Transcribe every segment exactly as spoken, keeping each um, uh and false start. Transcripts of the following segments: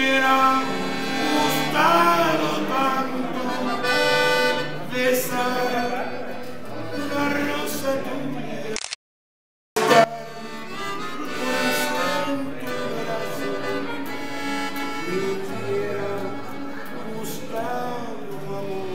hubiera gustado tanto besar la rosa tuya, corazón tu brazo, me hubiera gustado amor.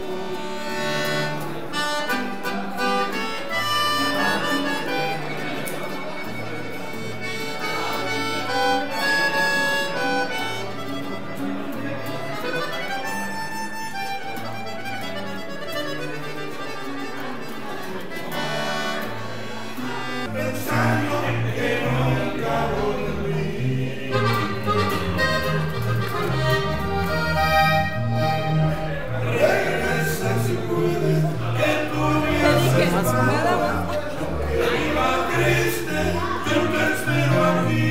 Pensando que nunca volví, regresa si puedes, que tú vienes que viva triste, yo te espero aquí.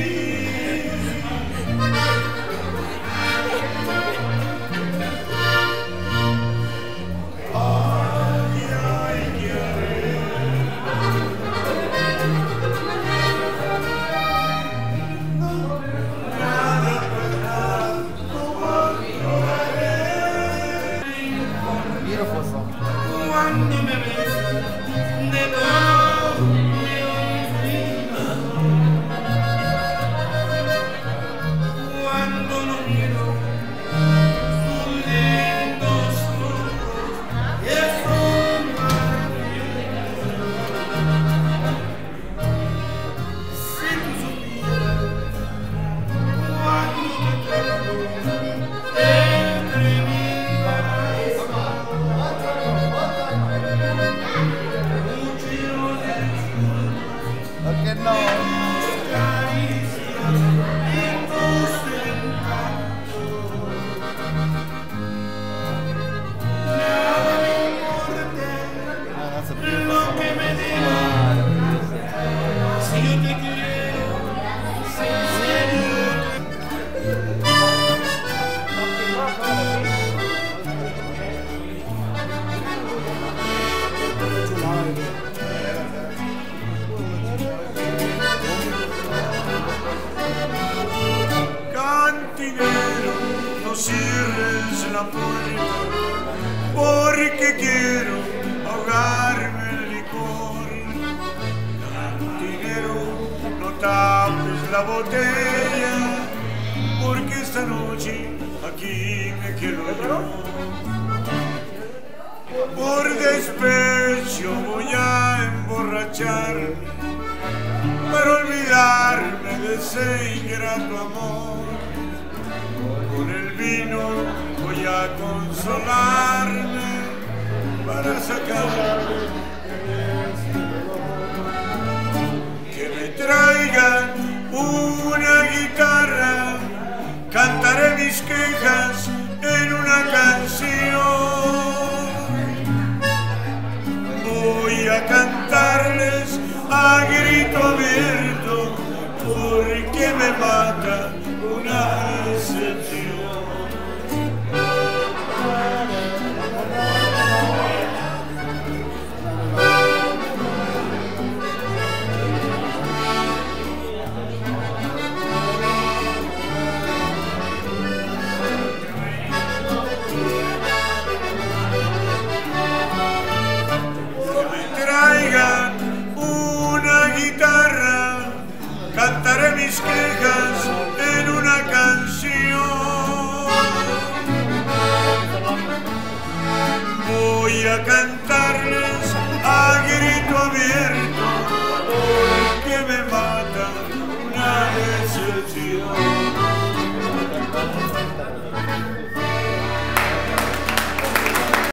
Ay, ay, qué haré. Cuando me ves de todo me olvido, cuando no miro tus lindos ojos que son maravillosos. Si tú supieras cuando te toco entre mis brazos, que no. caricias y tus encantos, nada me importa lo que me digan. Si yo te quiero, si en serio cantinero, no cierres la puerta, porque quiero ahogarme en licor. Cantinero, no tapes la botella, porque esta noche aquí me quedo yo. Por despecho voy a emborracharme, para olvidarme de ese ingrato amor. Con el vino voy a consolarme, para sacar que me traigan una guitarra, cantaré mis quejas en una canción. Voy a cantarles a grito abierto, porque me mata una decepción. Que me traigan una guitarra, cantaré mis quejas en una canción. Voy a cantar